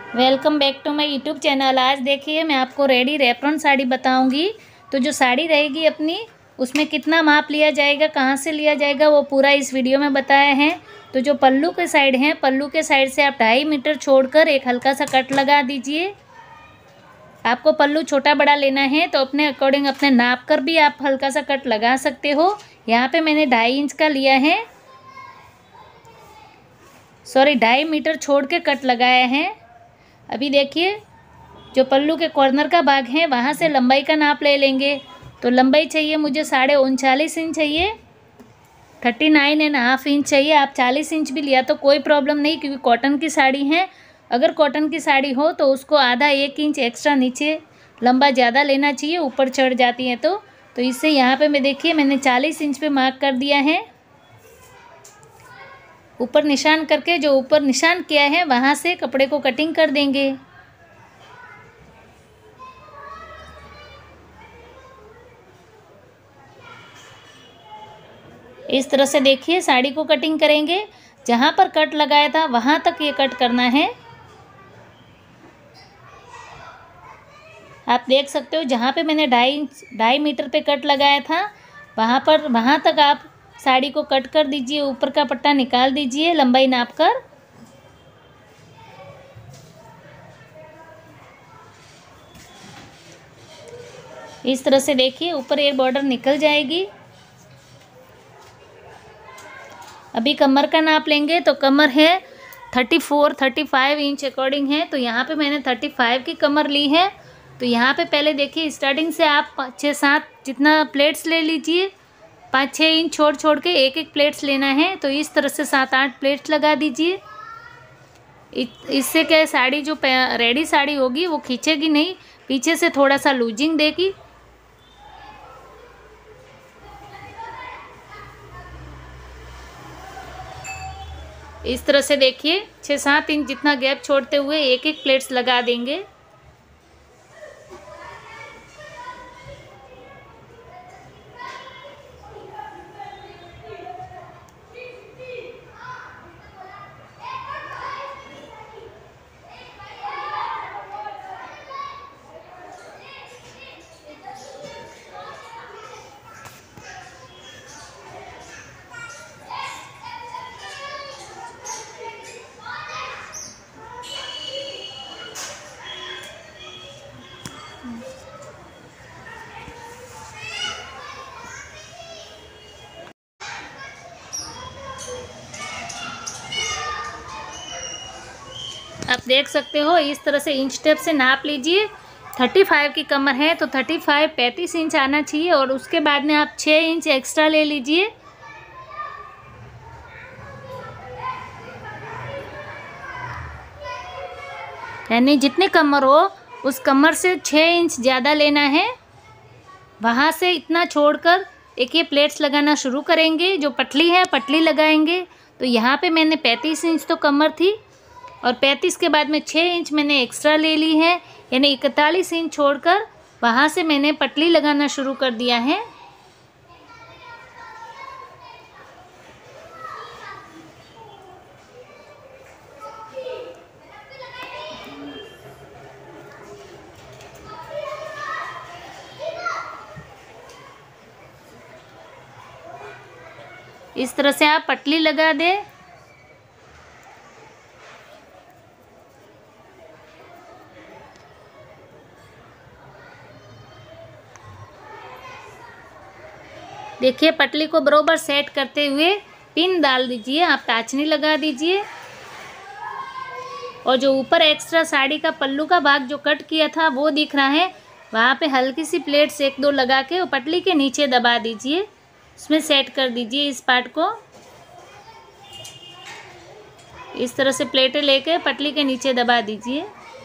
Welcome back to my YouTube channel. आज देखिए मैं आपको रेडी रेप्रॉन साड़ी बताऊंगी। तो जो साड़ी रहेगी अपनी, उसमें कितना माप लिया जाएगा, कहाँ से लिया जाएगा, वो पूरा इस वीडियो में बताया है। तो जो पल्लू के साइड है, पल्लू के साइड से आप 2.5 मीटर छोड़कर एक हल्का सा कट लगा दीजिए। आपको पल्लू छोटा बड़ा लेना है तो अपने अकॉर्डिंग अपने नाप कर भी आप हल्का सा कट लगा सकते हो। यहाँ पे मैंने 2.5 इंच का लिया है, 2.5 मीटर छोड़ के कट लगाया है। अभी देखिए जो पल्लू के कॉर्नर का भाग है वहाँ से लंबाई का नाप ले लेंगे। तो लंबाई चाहिए मुझे 39.5 इंच चाहिए, 39.5 इंच चाहिए। आप 40 इंच भी लिया तो कोई प्रॉब्लम नहीं, क्योंकि कॉटन की साड़ी है। अगर कॉटन की साड़ी हो तो उसको आधा 1 इंच एक्स्ट्रा नीचे लंबा ज़्यादा लेना चाहिए, ऊपर चढ़ जाती है तो इससे यहाँ पे मैं देखिए मैंने 40 इंच पे मार्क कर दिया है। ऊपर निशान करके जो ऊपर निशान किया है वहाँ से कपड़े को कटिंग कर देंगे। इस तरह से देखिए साड़ी को कटिंग करेंगे। जहाँ पर कट लगाया था वहाँ तक ये कट करना है। आप देख सकते हो जहाँ पे मैंने 2.5 मीटर पे कट लगाया था वहाँ तक आप साड़ी को कट कर दीजिए। ऊपर का पट्टा निकाल दीजिए लंबाई नाप कर। इस तरह से देखिए ऊपर एक बॉर्डर निकल जाएगी। अभी कमर का नाप लेंगे तो कमर है 34-35 इंच अकॉर्डिंग है। तो यहाँ पे मैंने 35 की कमर ली है। तो यहाँ पे पहले देखिए स्टार्टिंग से आप 6-7 जितना प्लेट्स ले लीजिए। 5-6 इंच छोड़ छोड़ के एक एक प्लेट्स लेना है। तो इस तरह से 7-8 प्लेट्स लगा दीजिए। इससे क्या है, साड़ी जो रेडी साड़ी होगी वो खींचेगी नहीं, पीछे से थोड़ा सा लूजिंग देगी। इस तरह से देखिए 6-7 इंच जितना गैप छोड़ते हुए एक एक प्लेट्स लगा देंगे। आप देख सकते हो इस तरह से इंच टेप से नाप लीजिए। 35 की कमर है तो 35 इंच आना चाहिए, और उसके बाद में आप 6 इंच एक्स्ट्रा ले लीजिए। यानी जितनी कमर हो उस कमर से 6 इंच ज़्यादा लेना है। वहाँ से इतना छोड़कर एक ये प्लेट्स लगाना शुरू करेंगे। जो पटली है पटली लगाएंगे। तो यहाँ पे मैंने 35 इंच तो कमर थी, और 35 के बाद में 6 इंच मैंने एक्स्ट्रा ले ली है, यानी 41 इंच छोड़कर वहाँ से मैंने पटली लगाना शुरू कर दिया है। इस तरह से आप पटली लगा दें। देखिए पटली को बरोबर सेट करते हुए पिन डाल दीजिए, आप टाचनी लगा दीजिए। और जो ऊपर एक्स्ट्रा साड़ी का पल्लू का भाग जो कट किया था वो दिख रहा है, वहाँ पे हल्की सी प्लेट्स 1-2 लगा के पटली के नीचे दबा दीजिए। इसमें सेट कर दीजिए इस पार्ट को। इस तरह से प्लेटें लेके पटली के नीचे दबा दीजिए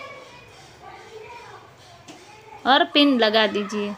और पिन लगा दीजिए।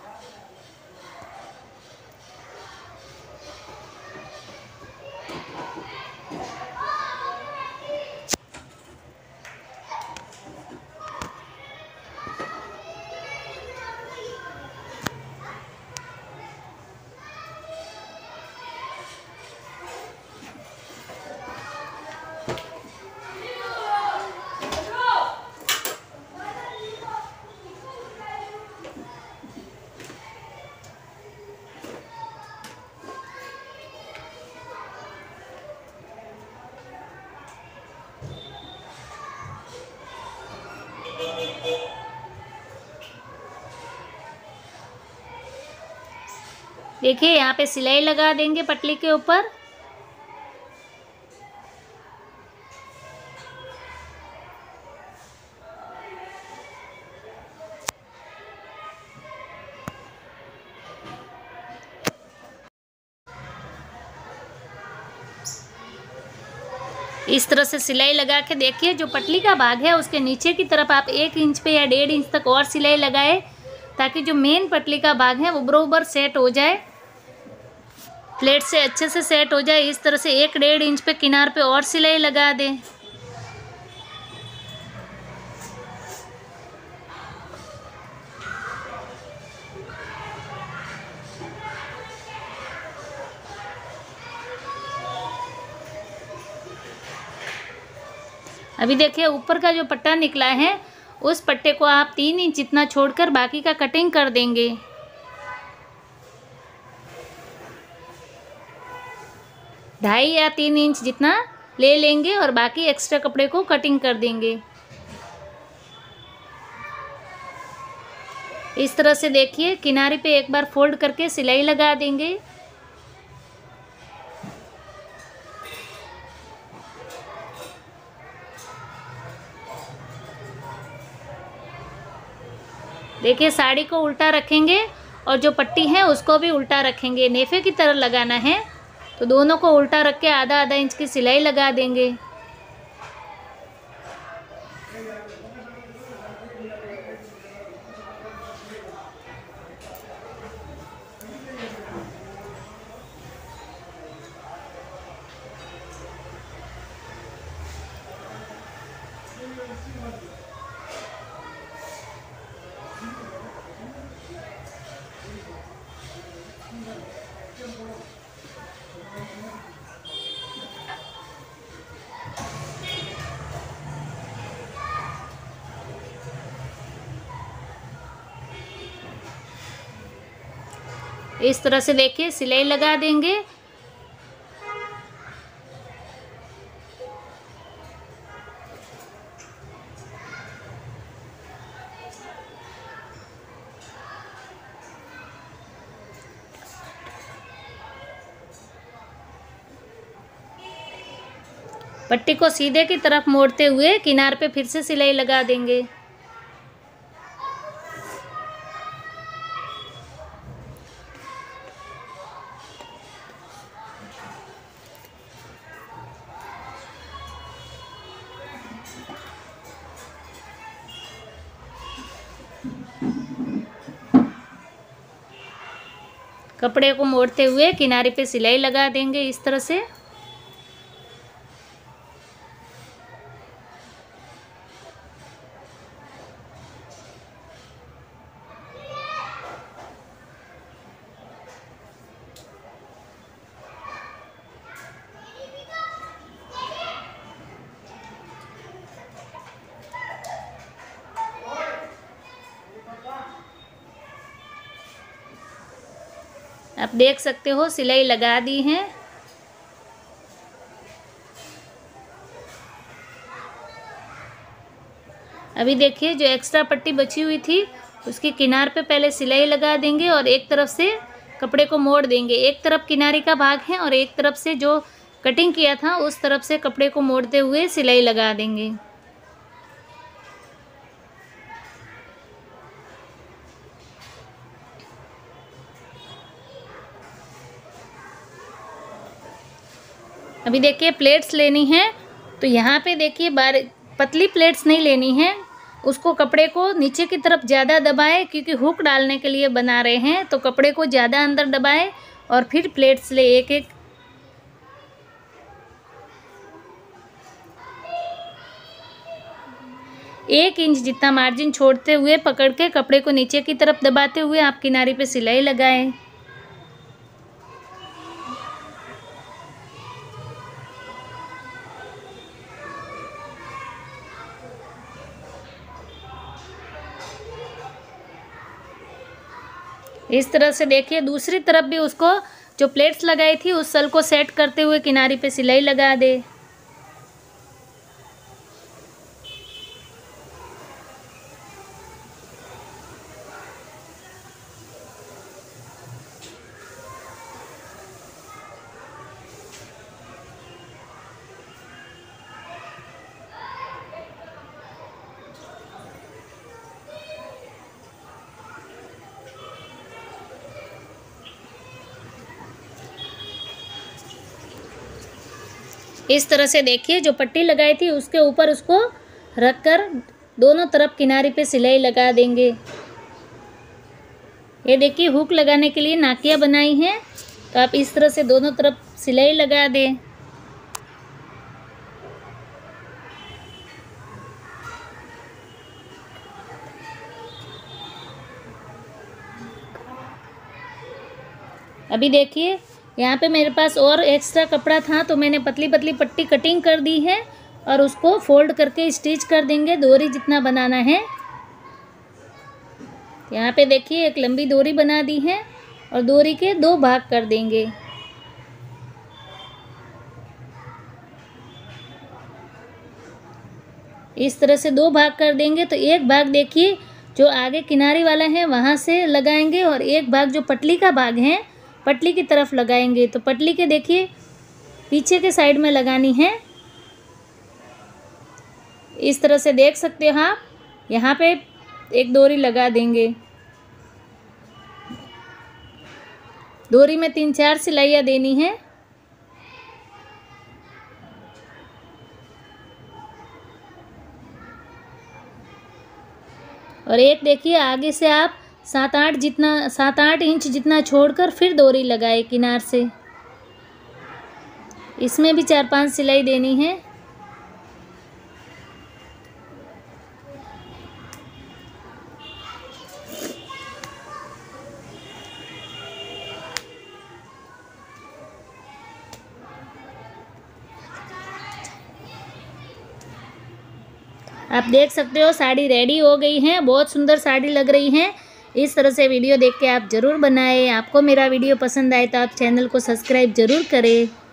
देखिए यहाँ पे सिलाई लगा देंगे पटली के ऊपर। इस तरह से सिलाई लगा के देखिए, जो पटली का भाग है उसके नीचे की तरफ आप 1 इंच पे या 1.5 इंच तक और सिलाई लगाए, ताकि जो मेन पटली का भाग है वो बराबर सेट हो जाए, प्लेट से अच्छे से सेट हो जाए। इस तरह से 1-1.5 इंच पे किनार पे और सिलाई लगा दें। अभी देखिए ऊपर का जो पट्टा निकला है उस पट्टे को आप 3 इंच जितना छोड़कर बाकी का कटिंग कर देंगे। 2.5 या 3 इंच जितना ले लेंगे और बाकी एक्स्ट्रा कपड़े को कटिंग कर देंगे। इस तरह से देखिए किनारे पे एक बार फोल्ड करके सिलाई लगा देंगे। देखिए साड़ी को उल्टा रखेंगे और जो पट्टी है उसको भी उल्टा रखेंगे, नेफे की तरह लगाना है, तो दोनों को उल्टा रख के आधा आधा इंच की सिलाई लगा देंगे। इस तरह से देखिए सिलाई लगा देंगे। पट्टी को सीधे की तरफ मोड़ते हुए किनार पे फिर से सिलाई लगा देंगे। कपड़े को मोड़ते हुए किनारे पे सिलाई लगा देंगे इस तरह से। आप देख सकते हो सिलाई लगा दी है। अभी देखिए जो एक्स्ट्रा पट्टी बची हुई थी उसकी किनार पे पहले सिलाई लगा देंगे और एक तरफ से कपड़े को मोड़ देंगे। एक तरफ किनारे का भाग है और एक तरफ से जो कटिंग किया था उस तरफ से कपड़े को मोड़ते हुए सिलाई लगा देंगे। अभी देखिए प्लेट्स लेनी है, तो यहाँ पे देखिए पतली प्लेट्स नहीं लेनी है, उसको कपड़े को नीचे की तरफ ज़्यादा दबाएं, क्योंकि हुक डालने के लिए बना रहे हैं, तो कपड़े को ज़्यादा अंदर दबाएं और फिर प्लेट्स ले एक एक। एक इंच जितना मार्जिन छोड़ते हुए पकड़ के कपड़े को नीचे की तरफ दबाते हुए आप किनारे पे सिलाई लगाएं। इस तरह से देखिए दूसरी तरफ भी उसको जो प्लेट्स लगाई थी उस सल को सेट करते हुए किनारे पे सिलाई लगा दे। इस तरह से देखिए जो पट्टी लगाई थी उसके ऊपर उसको रखकर दोनों तरफ किनारे पे सिलाई लगा देंगे। ये देखिए हुक लगाने के लिए नाकियाँ बनाई हैं, तो आप इस तरह से दोनों तरफ सिलाई लगा दें। अभी देखिए यहाँ पे मेरे पास और एक्स्ट्रा कपड़ा था, तो मैंने पतली पतली पट्टी कटिंग कर दी है और उसको फोल्ड करके स्टिच कर देंगे डोरी जितना बनाना है। यहाँ पे देखिए एक लंबी डोरी बना दी है और डोरी के 2 भाग कर देंगे। इस तरह से 2 भाग कर देंगे, तो एक भाग देखिए जो आगे किनारे वाला है वहाँ से लगाएंगे और एक भाग जो पटली का भाग है पटली की तरफ लगाएंगे। तो पटली के देखिए पीछे के साइड में लगानी है। इस तरह से देख सकते हो आप, यहाँ पे एक डोरी लगा देंगे। डोरी में 3-4 सिलाइयाँ देनी है। और एक देखिए आगे से आप 7-8 इंच जितना छोड़कर फिर डोरी लगाए किनार से। इसमें भी 4-5 सिलाई देनी है। आप देख सकते हो साड़ी रेडी हो गई है, बहुत सुंदर साड़ी लग रही है। इस तरह से वीडियो देख के आप ज़रूर बनाएं। आपको मेरा वीडियो पसंद आए तो आप चैनल को सब्सक्राइब ज़रूर करें।